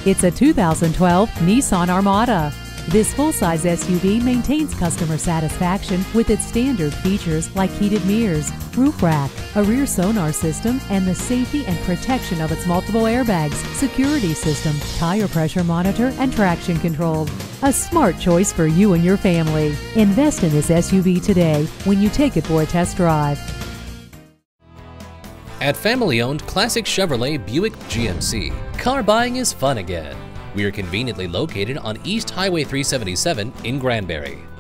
It's a 2012 Nissan Armada. This full-size SUV maintains customer satisfaction with its standard features like heated mirrors, roof rack, a rear sonar system, and the safety and protection of its multiple airbags, security system, tire pressure monitor, and traction control. A smart choice for you and your family. Invest in this SUV today when you take it for a test drive. At family-owned classic Chevrolet Buick GMC, car buying is fun again. We are conveniently located on East Highway 377 in Granbury.